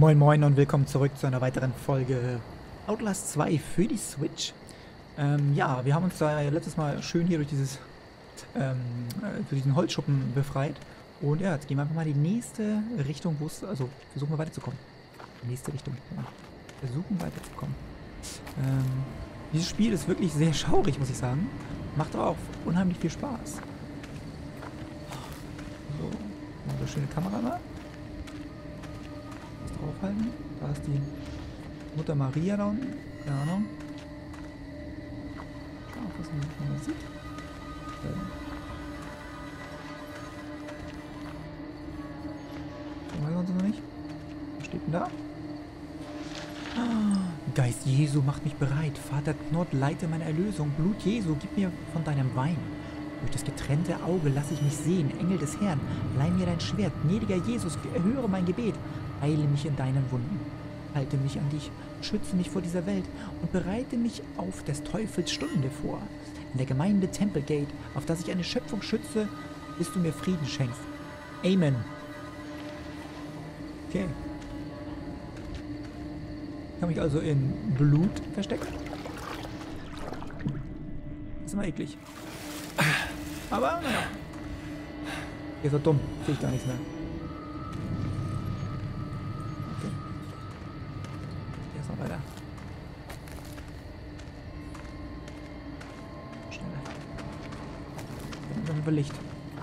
Moin Moin und willkommen zurück zu einer weiteren Folge Outlast 2 für die Switch. Ja, wir haben uns da letztes Mal schön hier durch durch diesen Holzschuppen befreit. Und ja, jetzt gehen wir einfach mal in die nächste Richtung, wo es, also versuchen wir weiterzukommen. Die nächste Richtung, ja. Versuchen weiterzukommen. Dieses Spiel ist wirklich sehr schaurig, muss ich sagen. Macht aber auch unheimlich viel Spaß. So, eine schöne Kamera mal. Aufhalten. Da ist die Mutter Maria da unten. Keine Ahnung. Schauen, ob das man sieht. Ich weiß sonst noch nicht. Was steht denn da? Geist Jesu, macht mich bereit. Vater Knott, leite meine Erlösung. Blut Jesu, gib mir von deinem Wein. Durch das getrennte Auge lasse ich mich sehen. Engel des Herrn, leih mir dein Schwert. Gnädiger Jesus, erhöre mein Gebet. Heile mich in deinen Wunden. Halte mich an dich, schütze mich vor dieser Welt und bereite mich auf des Teufels Stunde vor. In der Gemeinde Templegate, auf das ich eine Schöpfung schütze, bis du mir Frieden schenkst. Amen. Okay. Ich kann mich also in Blut verstecken. Das ist immer eklig. Aber, naja. Ihr seid dumm. Sehe ich gar nichts mehr. Weiter. Schneller. Dann haben wir Licht.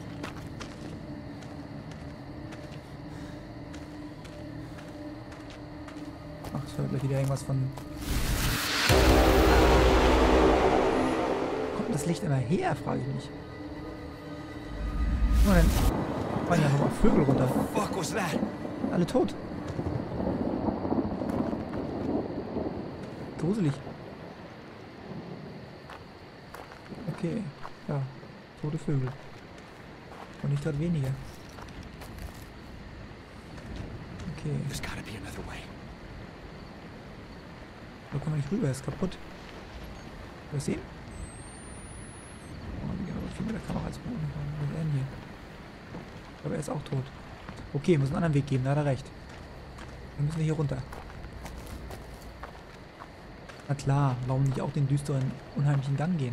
Ach, es hört gleich wieder irgendwas von... Kommt das Licht immer her, frage ich mich. Und dann fallen ja nochmal Vögel runter. Alle tot. Gruselig. Okay, ja, tote Vögel. Und nicht gerade weniger. Okay. Da kommen wir nicht rüber, ist kaputt. Was sehen? Oh, die gehen aber viel mit der Kamera als Boden. Was ist denn hier? Aber er ist auch tot. Okay, muss einen anderen Weg geben, da hat er recht. Dann müssen wir hier runter. Na klar, warum nicht auch den düsteren, unheimlichen Gang gehen?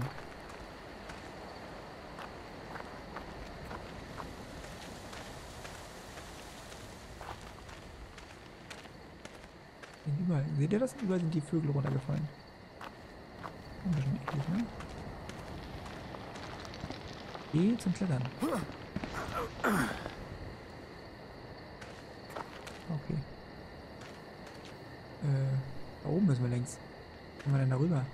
Überall, seht ihr das? Überall sind die Vögel runtergefallen. Ein bisschen eklig, ne? E zum Klettern. Okay. Da oben müssen wir längs. Wie kommen wir denn da rüber?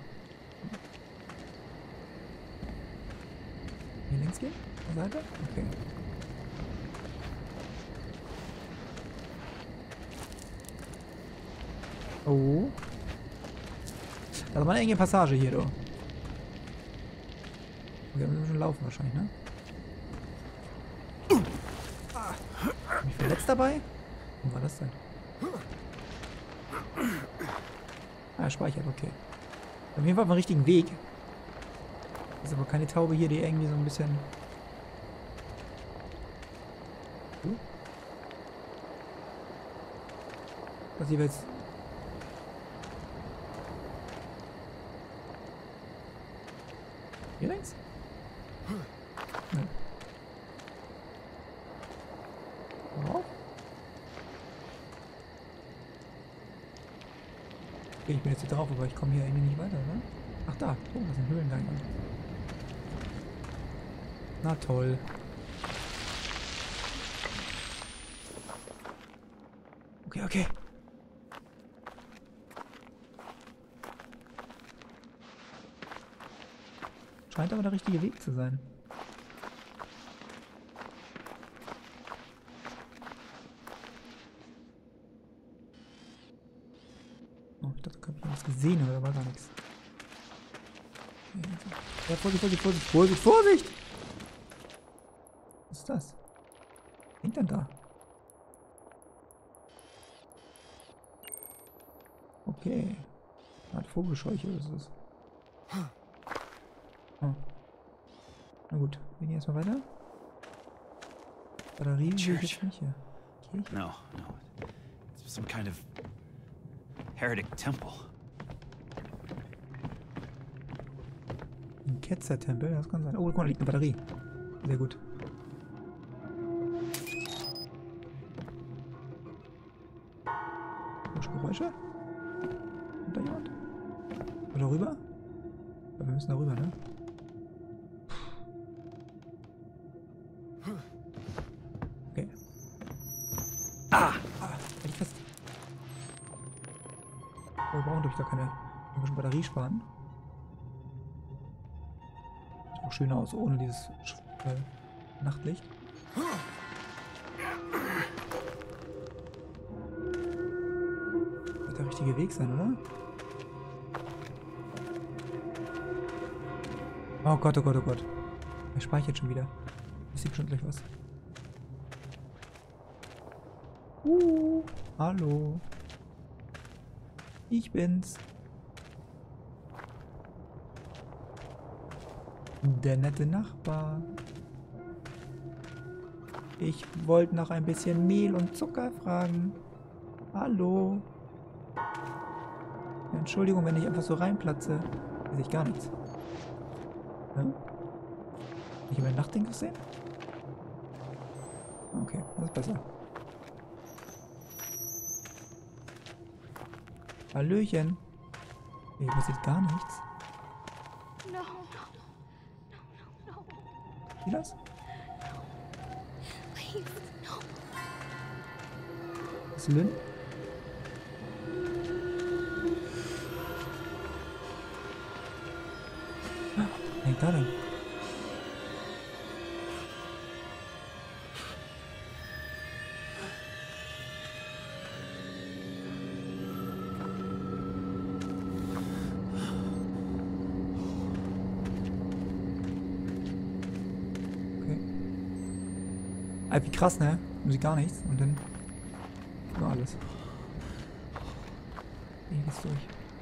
Hier links gehen? Auf der Seite? Okay. Oh. Da ist mal eine enge Passage hier, du. Okay, da müssen wir schon laufen wahrscheinlich, ne? Bin ich verletzt dabei? Wo war das denn? Ah, speichert, okay. Auf jeden Fall auf dem richtigen Weg. Ist aber keine Taube hier, die irgendwie so ein bisschen... Was hier jetzt... Hier links? Nein. Worauf? Okay, ich bin jetzt hier drauf, aber ich komme hier irgendwie nicht weiter, oder? Ach da, oh, das ist ein Höhlengang. Na toll. Okay, okay. Scheint aber der richtige Weg zu sein. Oh, ich dachte, ich habe was gesehen, aber da war gar nichts. Ja, Vorsicht, Vorsicht, Vorsicht, Vorsicht, Vorsicht! Was ist das? Was hängt denn da? Okay. Eine Art Vogelscheuche ist es. Oh. Na gut, wir gehen erstmal weiter. Batterie will ich jetzt nicht hier. Kirche? No. Some kind of heretic temple. Ein Ketzer-Tempel, das kann sein. Oh, guck mal, da liegt eine Batterie. Sehr gut. Geräusche? Kommt da jemand? Oder rüber? Ja, wir müssen da rüber, ne? Okay. Halt dich fest. Oh, wir brauchen doch gar keine. Wir müssen Batterie sparen. Sieht auch schön aus, ohne dieses Nachtlicht. Wird der richtige Weg sein, oder? Oh Gott, oh Gott, oh Gott. Er speichert schon wieder. Das sieht schon gleich was. Hallo. Ich bin's. Der nette Nachbar. Ich wollte nach ein bisschen Mehl und Zucker fragen. Hallo. Entschuldigung, wenn ich einfach so reinplatze. Sehe ich gar nichts. Hm? Ich habe ein Nachtding gesehen? Okay, das ist besser. Hallöchen. Hier passiert gar nichts. No. Wie das? Please, no. Ist Lynn? Was hängt da denn? Wie krass, ne? Musik gar nichts und dann nur alles. Hier geht's durch.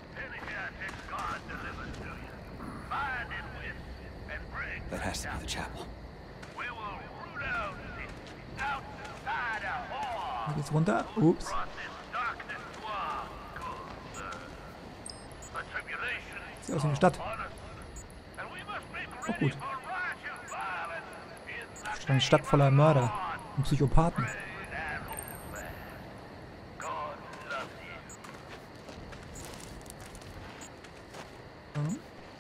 That has to be the chapel. Hier geht's runter. Ups. Sieht aus wie eine Stadt. Oh gut. Eine Stadt voller Mörder und Psychopathen. Mhm.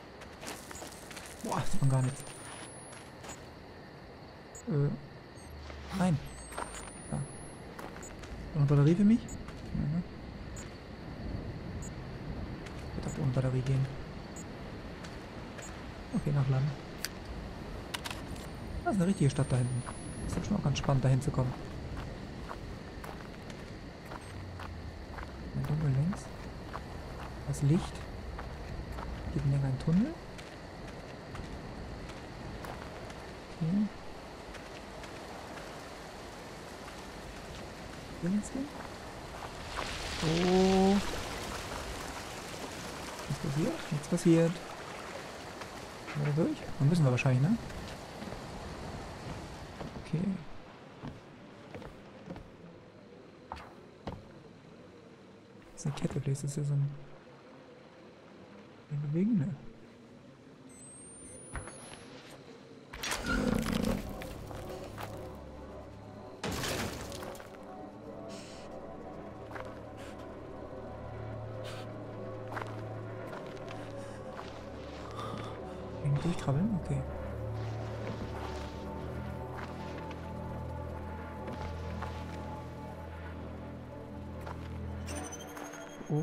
Boah, sieht man gar nichts. Nein. Ja. Noch eine Batterie für mich? Mhm. Wird auch ohne Batterie gehen. Okay, nach Land. Das ist eine richtige Stadt da hinten. Das ist schon auch ganz spannend, da hinzukommen. Ein Dunkel links. Das Licht. Geht in einen Tunnel. Okay. Hier geht's hin. Oh. Was passiert? Nichts passiert. Sind wir da durch? Dann müssen wir wahrscheinlich, ne? Okay. Das ist eine Kette, vielleicht ist das ja so ein Bewegen, ne? Irgendwie durchkrabbeln? Okay. Oh.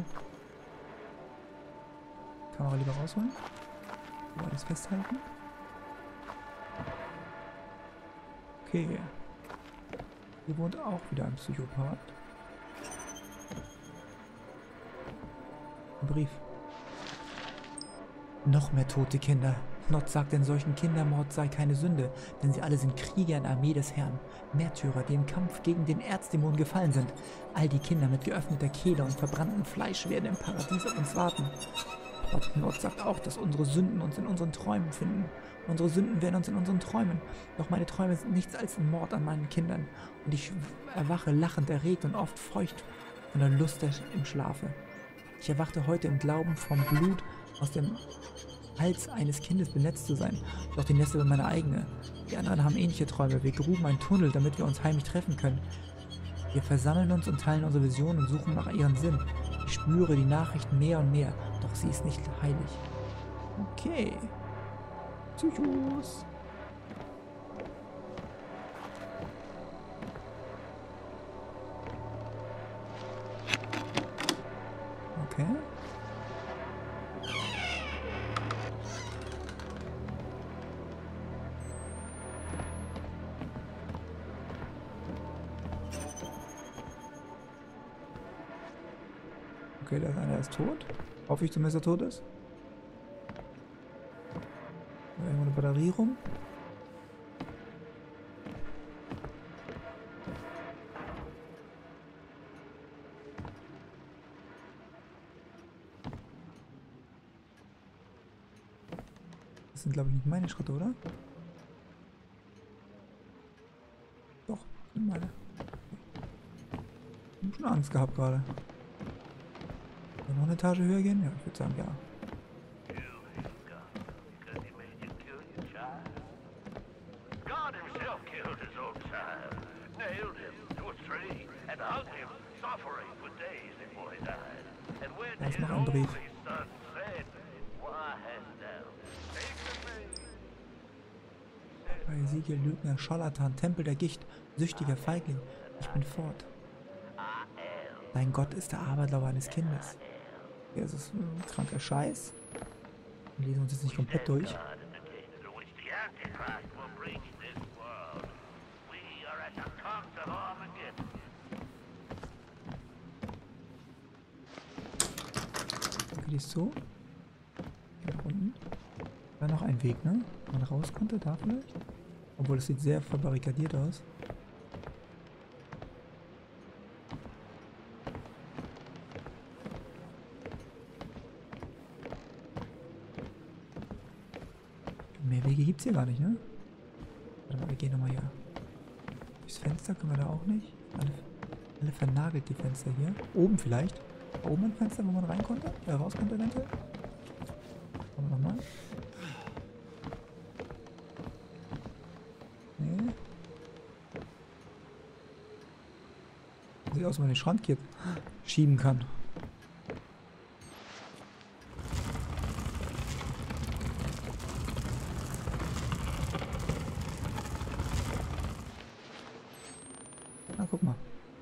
Kamera lieber rausholen. Lieber alles festhalten. Okay. Hier wohnt auch wieder ein Psychopath. Ein Brief. Noch mehr tote Kinder. Nott sagt, in solchen Kindermord sei keine Sünde, denn sie alle sind Krieger in der Armee des Herrn, Märtyrer, die im Kampf gegen den Erzdämon gefallen sind. All die Kinder mit geöffneter Kehle und verbranntem Fleisch werden im Paradies auf uns warten. Gott, Nott sagt auch, dass unsere Sünden uns in unseren Träumen finden. Unsere Sünden werden uns in unseren Träumen. Doch meine Träume sind nichts als ein Mord an meinen Kindern. Und ich erwache lachend, erregt und oft feucht von der Lust im Schlafe. Ich erwachte heute im Glauben, vom Blut aus dem Hals eines Kindes benetzt zu sein. Doch die Nässe war meine eigene. Die anderen haben ähnliche Träume. Wir gruben einen Tunnel, damit wir uns heimlich treffen können. Wir versammeln uns und teilen unsere Visionen und suchen nach ihren Sinn. Ich spüre die Nachricht mehr und mehr, doch sie ist nicht heilig. Okay. Psychos. Okay. Okay, der eine ist tot. Hoffe ich zumindest, dass er tot ist. Da irgendwo eine Batterie rum. Das sind, glaube ich, nicht meine Schritte, oder? Doch, sind meine. Ich habe schon Angst gehabt gerade. Noch eine Etage höher gehen? Ja, ich würde sagen, ja. Da ist noch ein Brief. Bei Ezekiel, Lügner, Scharlatan, Tempel der Gicht, süchtiger Feigling. Ich bin fort. Dein Gott ist der Aberglaube eines Kindes. Ja, das ist ein kranker Scheiß. Wir lesen uns jetzt nicht komplett durch. Okay, die ist so. Hier nach unten. Da noch ein Weg, ne? Man raus konnte, da vielleicht? Obwohl, das sieht sehr verbarrikadiert aus. Mehr Wege gibt es hier gar nicht, ne? Warte mal, wir gehen nochmal hier. Durchs Fenster können wir da auch nicht. Alle vernagelt, die Fenster hier. Oben vielleicht. Da oben ein Fenster, wo man rein konnte? Raus konnte eventuell. Schauen wir nochmal. Nee. Sieht aus, wenn man den Schrank hier schieben kann. Ah, guck mal.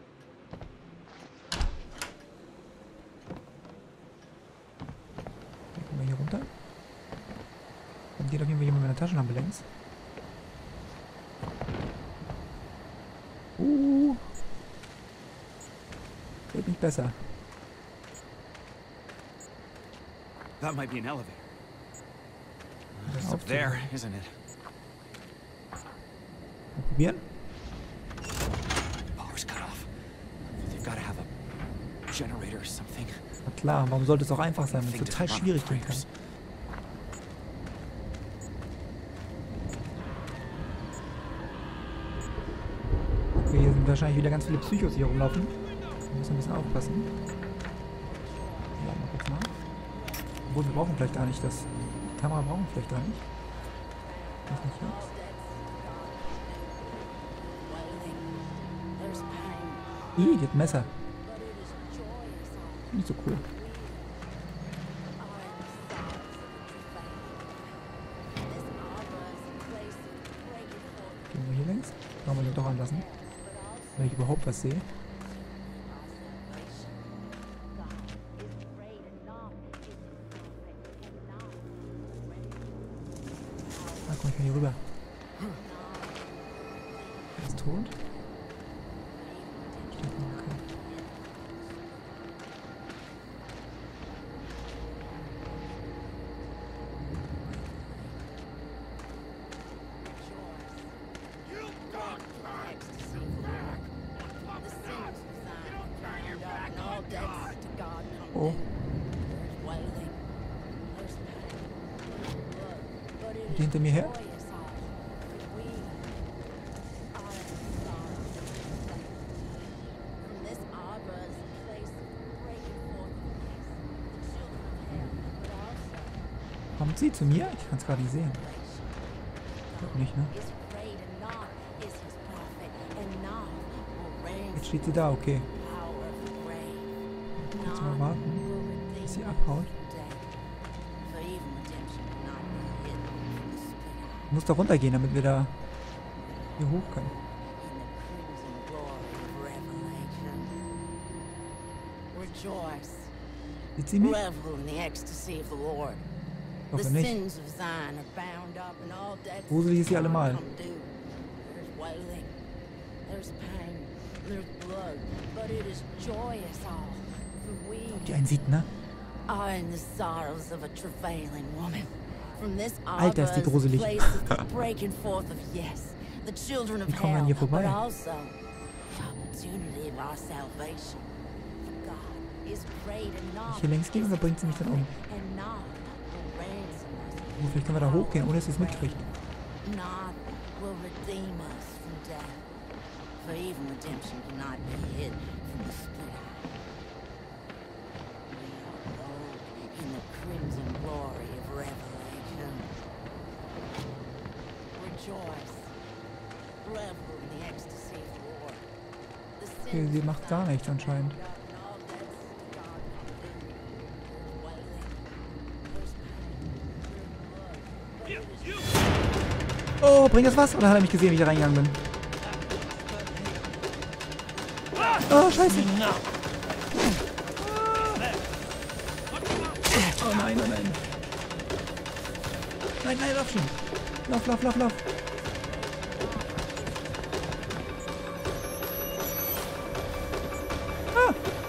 Dann kommen wir hier runter. Dann geht auf jeden Fall jemand mit einer Taschenlampe längs. Wird nicht besser. That might be an elevator. Dann It's up there, isn't it? Mal probieren. Power's cut off. They've got to have a generator or something. Na klar, warum sollte es auch einfach sein, wenn es total schwierig gehen kann? Okay, hier sind wahrscheinlich wieder ganz viele Psychos, die hier rumlaufen. Wir müssen ein bisschen aufpassen. Ja, mal kurz mal. Obwohl, wir brauchen vielleicht gar nicht das. Die Kamera brauchen wir vielleicht gar nicht. Was nicht hier? Die hat ein Messer. Nicht so cool. Gehen wir hier längs? Kann man den doch anlassen. Wenn ich überhaupt was sehe. Ah, komm, ich kann hier rüber. Er ist tot. Okay. Oh. Die hinter mir her? Kommt sie zu mir? Ich kann es gerade nicht sehen. Ich glaube nicht, ne? Jetzt steht sie da, okay. Kurz mal warten, bis sie abhaut. Ich muss da runtergehen, damit wir da hier hoch können. Sieht sie mich? Hoffe nicht. Gruselig ist sie allemal. Ob die einen sieht, ne? Alter, ist die gruselig. Wie kommen wir an hier vorbei? Hier längs gehen oder bringt sie mich dann um? Oh, vielleicht können wir da hochgehen, ohne dass sie es mitkriegt. Okay, sie macht gar nichts anscheinend. Oh, bringt das was? Oder hat er mich gesehen, wie ich da reingegangen bin? Oh, scheiße. Oh nein, oh nein. Nein, nein, lauf schon. Lauf, lauf, lauf, lauf. Ah.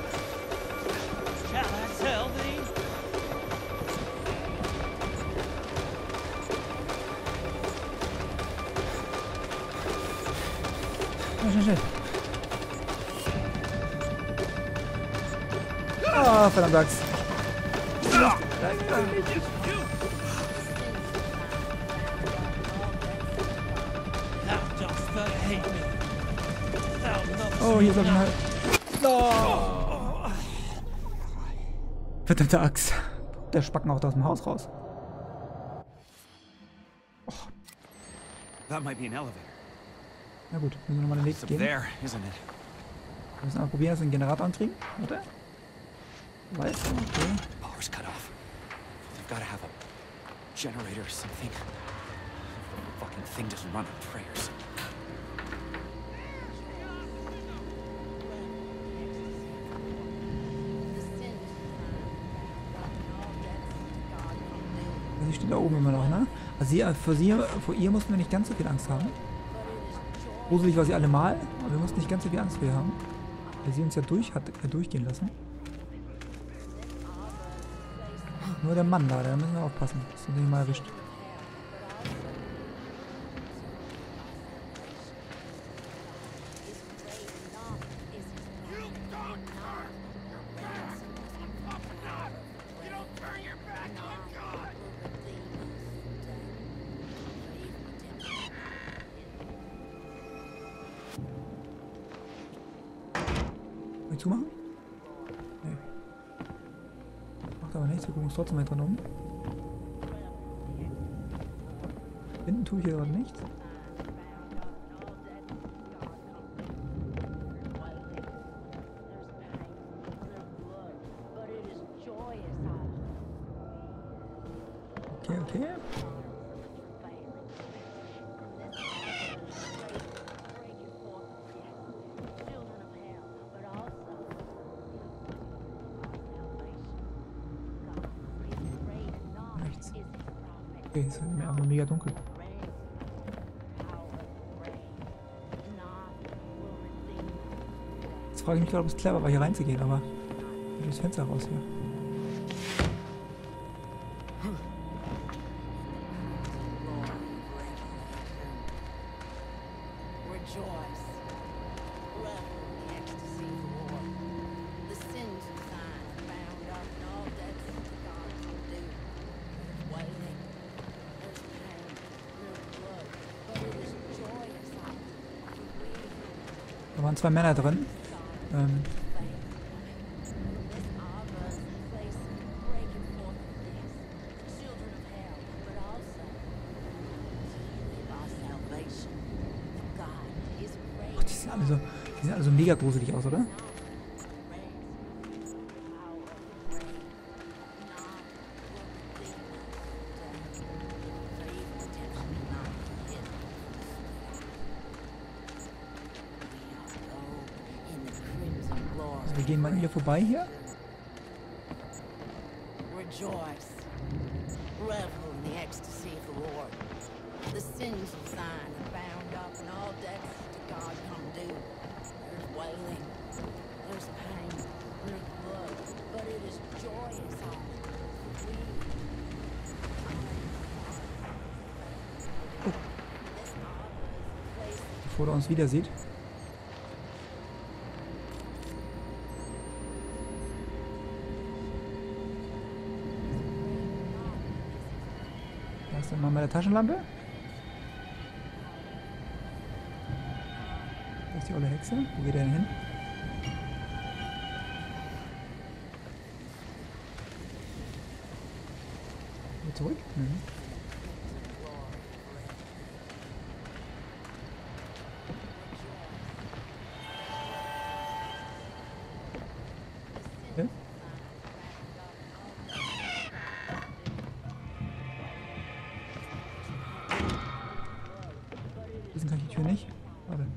Schnell, schnell. Ah, verdammt Axt. Oh, hier ist auf einmal. Oh. Verdammte Axt. Der Spacken auch aus dem Haus raus. Oh. That might be an elevator. Na gut, müssen wir nochmal den Weg It's up gehen. there, isn't it? Wir müssen mal probieren, dass wir einen Generator ankriegen. Warte. Weiß, okay. Power's cut off. They've got to have a generator or something. The fucking thing doesn't run on prayers. Sie steht da oben immer noch, ne? Also vor ihr mussten wir nicht ganz so viel Angst haben. Gruselig war sie allemal, aber wir mussten nicht ganz so viel Angst vor ihr haben. Weil sie uns ja durchgehen lassen. Nur der Mann da müssen wir aufpassen, dass er nicht mal erwischt. Will ich zumachen? Nee. Macht aber nichts, wir gucken uns trotzdem mal dran um. Finden tue ich hier gerade nichts. Okay, okay. Nichts. Okay, es ist mir aber mega dunkel. Jetzt frage ich mich gerade, ob es clever war, hier reinzugehen, aber durch das Fenster raus hier. Da waren zwei Männer drin. sehen alle so mega gruselig aus, oder? Also wir gehen mal hier vorbei hier. Rejoice. Revel in the ecstasy of the Lord. The sins of Zion are bound up and all debts to God come due. There's wailing, there's pain, there's blood, but it is joyous all. Bevor er uns wieder sieht. Da ist dann mal meine Taschenlampe. Da ist die olle Hexe. Wo geht er denn hin? Wieder zurück? Mhm. Okay. Wissen kann ich die Tür nicht. Warte.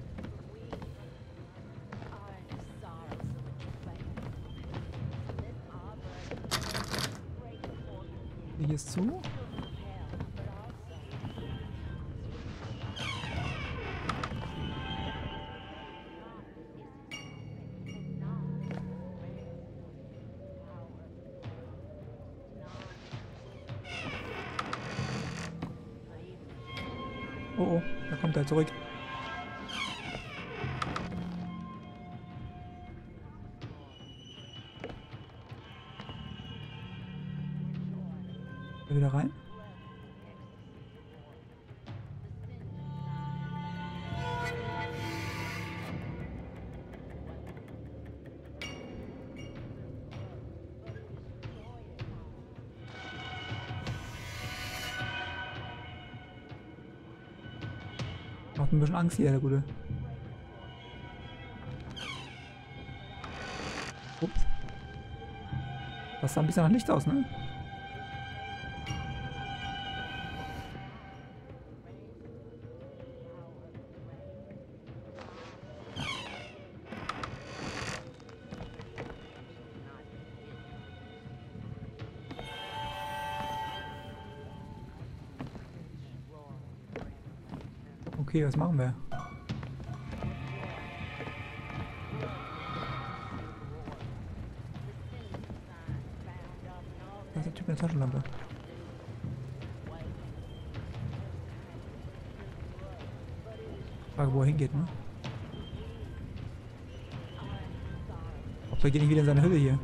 Hier ist zu. Oh oh, da kommt er zurück. Wieder rein. Macht ein bisschen Angst hier, der Gute. Ups. Das sah ein bisschen nach Licht aus, ne? Okay, was machen wir? Da ist der Typ mit der Taschenlampe. Frage, wo er hingeht, ne? Ob er geht nicht wieder in seine Hülle hier.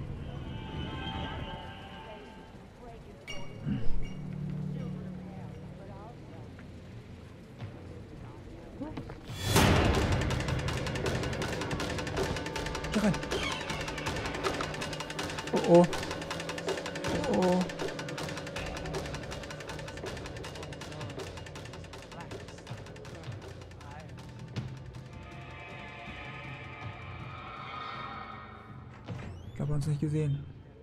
Da rein. Oh oh. Oh oh. Ich habe uns nicht gesehen.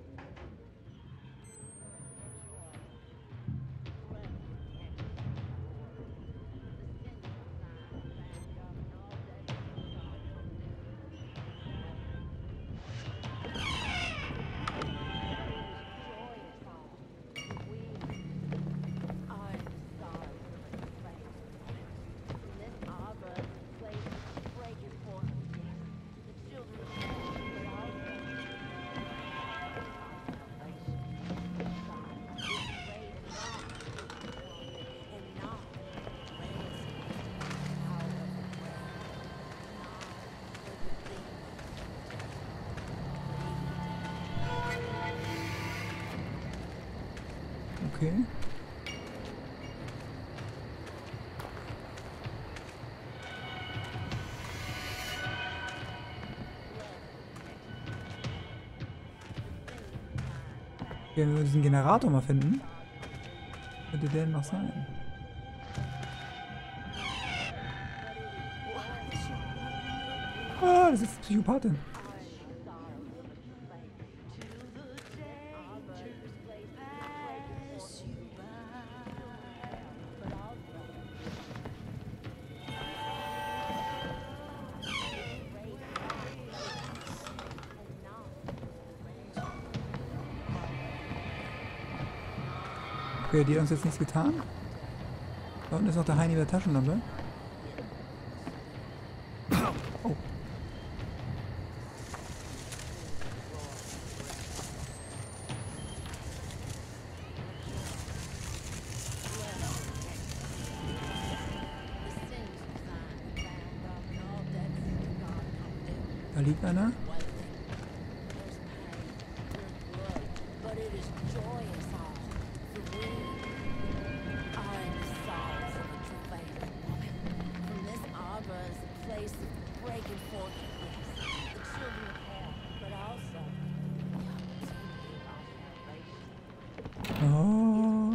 Okay. Okay, wenn wir diesen Generator mal finden, könnte der noch sein. Ah, das ist Psychopathin. Okay, die hat uns jetzt nichts getan. Da unten ist noch der Heini mit der Taschenlampe. Oh. Da liegt einer. Oh.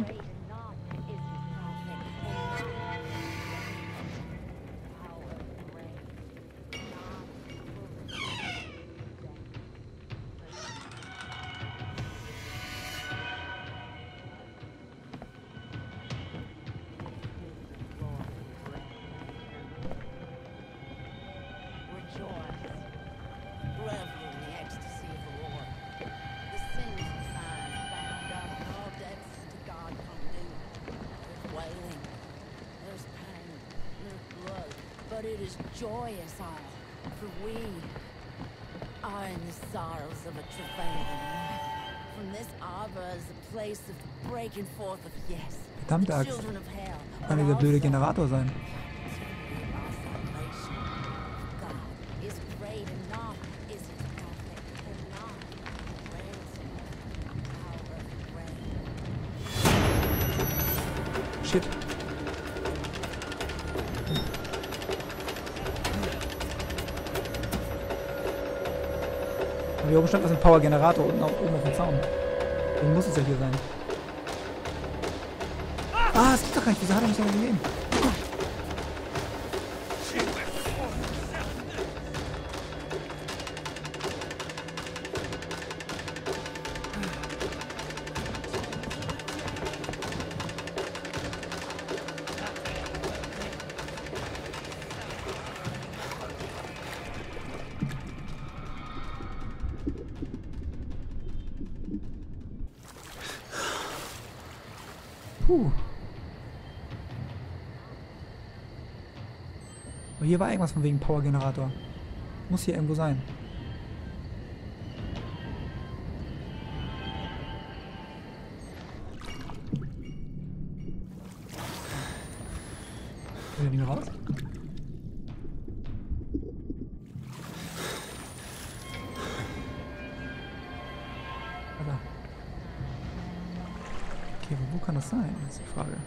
But it is joyous all, for we are in the sorrows of a travailing woman. From this arbor is the place of the breaking forth of yes, Verdammte the Axt. children of hell. Kann dieser blöde Generator sein. God is great and not is his prophet, and not ransom, power of grace. Shit. Hier oben stand was ein Power-Generator unten oben auf dem Zaun. Den muss es ja hier sein. Ah, es gibt doch gar nicht. Wieso hat er mich da gesehen? Puh. Aber hier war irgendwas von wegen Power-Generator. Muss hier irgendwo sein. Will der nicht mehr raus? Okay, wo kann das sein? Das ist die Frage.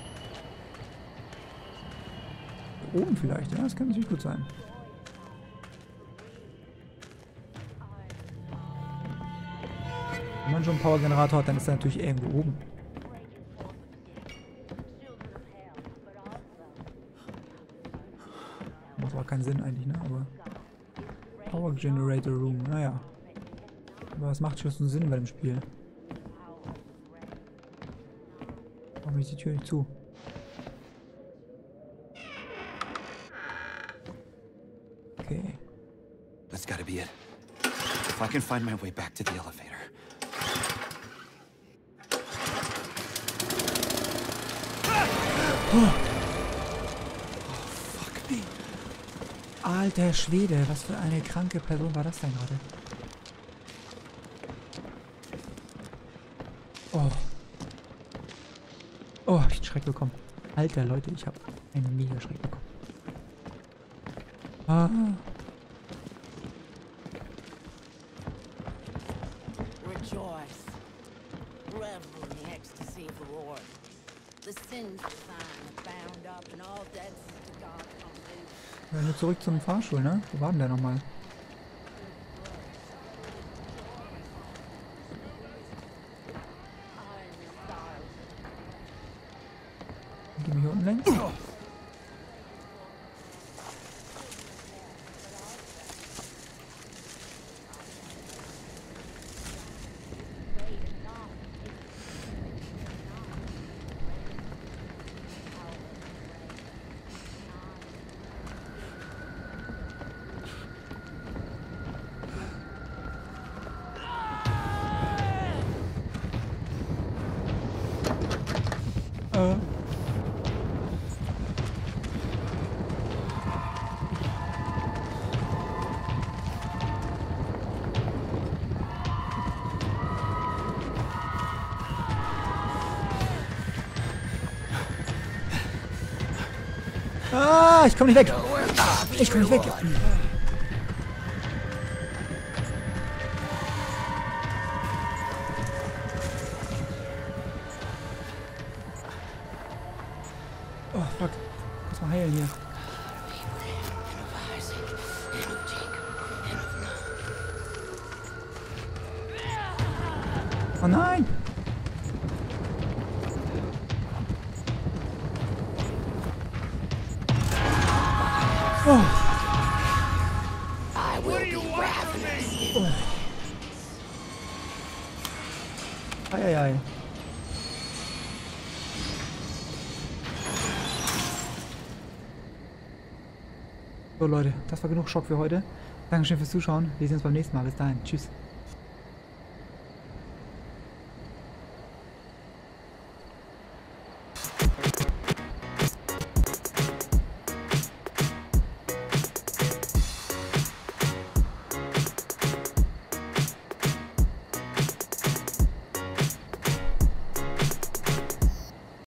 Hier oben vielleicht, ja? Das kann natürlich gut sein. Wenn man schon einen Power-Generator hat, dann ist er natürlich irgendwo oben. Macht aber keinen Sinn eigentlich, ne? Aber Power Generator Room, naja. Aber was macht schon so einen Sinn bei dem Spiel? Warum ist die Tür nicht zu? Okay. That's gotta be it. If I can find my way back to the elevator. Oh. Fuck me. Alter Schwede, was für eine kranke Person war das denn gerade? Oh. Oh, hab ich einen Schreck bekommen. Alter Leute, ich habe einen mega Schreck bekommen. Ah. Rejoice. Revel in the ecstasy of the Lord. The sins of thine are bound up and all debts to God come due. Ja, nur zurück zum Fahrstuhl, ne? Wo war denn der nochmal? Gehen wir hier unten längs? Ah, ich komme nicht weg. Ich komme nicht weg. Oh, fuck. Lass mal heilen hier. Oh nein! Oh. I will be ravenous. Eieiei. So Leute, das war genug Schock für heute. Dankeschön fürs Zuschauen. Wir sehen uns beim nächsten Mal. Bis dahin. Tschüss.